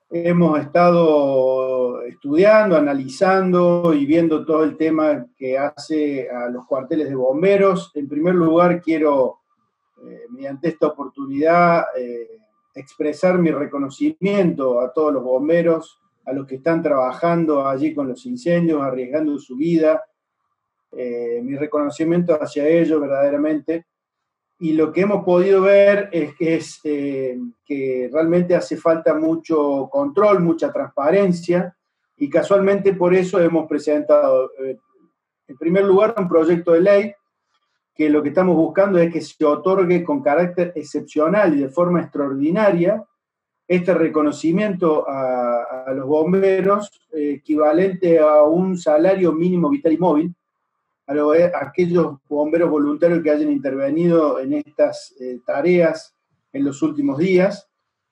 Hemos estado estudiando, analizando y viendo todo el tema que hace a los cuarteles de bomberos. En primer lugar, quiero, mediante esta oportunidad, expresar mi reconocimiento a todos los bomberos, a los que están trabajando allí con los incendios, arriesgando su vida. Mi reconocimiento hacia ellos verdaderamente. Y lo que hemos podido ver que realmente hace falta mucho control, mucha transparencia, y casualmente por eso hemos presentado, en primer lugar, un proyecto de ley que lo que estamos buscando es que se otorgue con carácter excepcional y de forma extraordinaria este reconocimiento a los bomberos, equivalente a un salario mínimo vital y móvil, a aquellos bomberos voluntarios que hayan intervenido en estas tareas en los últimos días.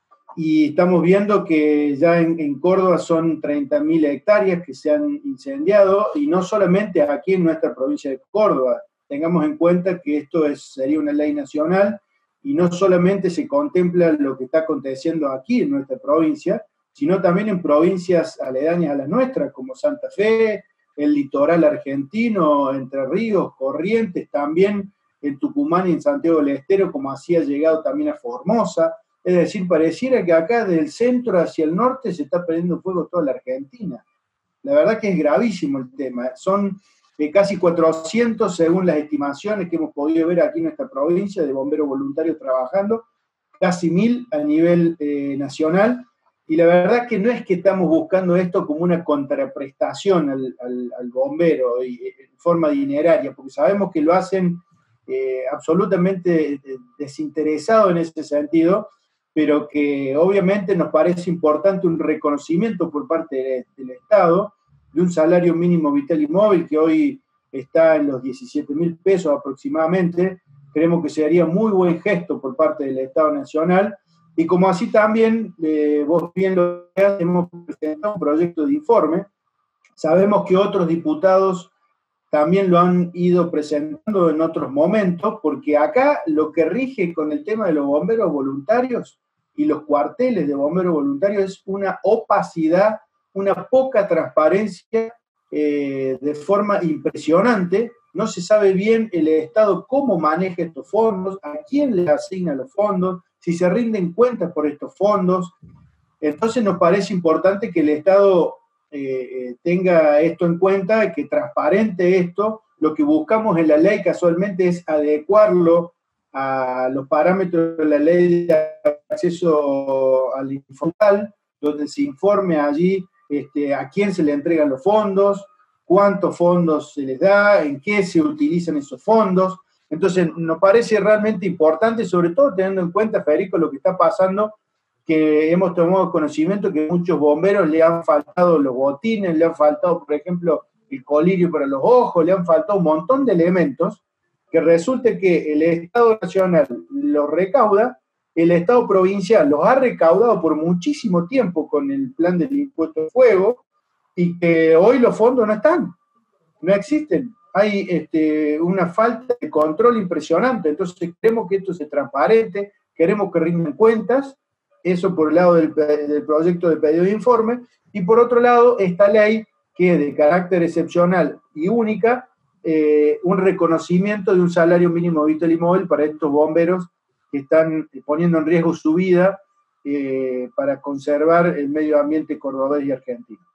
Y estamos viendo que ya en Córdoba son 30.000 hectáreas que se han incendiado, y no solamente aquí en nuestra provincia de Córdoba. Tengamos en cuenta que esto sería una ley nacional, y no solamente se contempla lo que está aconteciendo aquí en nuestra provincia, sino también en provincias aledañas a las nuestras, como Santa Fe, el litoral argentino, Entre Ríos, Corrientes, también en Tucumán y en Santiago del Estero, como así ha llegado también a Formosa. Es decir, pareciera que acá del centro hacia el norte se está prendiendo fuego toda la Argentina. La verdad que es gravísimo el tema. Son casi 400, según las estimaciones que hemos podido ver aquí en nuestra provincia, de bomberos voluntarios trabajando, casi 1.000 a nivel nacional. Y la verdad que no es que estamos buscando esto como una contraprestación al bombero en forma dineraria, porque sabemos que lo hacen absolutamente desinteresado en ese sentido, pero que obviamente nos parece importante un reconocimiento por parte del Estado de un salario mínimo vital y móvil que hoy está en los 17.000 pesos aproximadamente. Creemos que sería muy buen gesto por parte del Estado Nacional. Y como así también, vos bien lo veas, hemos presentado un proyecto de informe. Sabemos que otros diputados también lo han ido presentando en otros momentos, porque acá lo que rige con el tema de los bomberos voluntarios y los cuarteles de bomberos voluntarios es una opacidad, una poca transparencia de forma impresionante. No se sabe bien el Estado cómo maneja estos fondos, a quién le asigna los fondos, si se rinden cuentas por estos fondos. Entonces nos parece importante que el Estado tenga esto en cuenta, que transparente esto. Lo que buscamos en la ley casualmente es adecuarlo a los parámetros de la ley de acceso al informal, donde se informe allí a quién se le entregan los fondos, cuántos fondos se les da, en qué se utilizan esos fondos. Entonces, nos parece realmente importante, sobre todo teniendo en cuenta, Federico, lo que está pasando, que hemos tomado conocimiento que a muchos bomberos le han faltado los botines, le han faltado, por ejemplo, el colirio para los ojos, le han faltado un montón de elementos, que resulte que el Estado Nacional los recauda, el Estado provincial los ha recaudado por muchísimo tiempo con el plan del impuesto de fuego, y que hoy los fondos no están, no existen. Hay una falta de control impresionante. Entonces queremos que esto se transparente, queremos que rindan cuentas. Eso por el lado del proyecto de pedido de informe, y por otro lado esta ley que de carácter excepcional y única, un reconocimiento de un salario mínimo vital y móvil para estos bomberos que están poniendo en riesgo su vida para conservar el medio ambiente cordobés y argentino.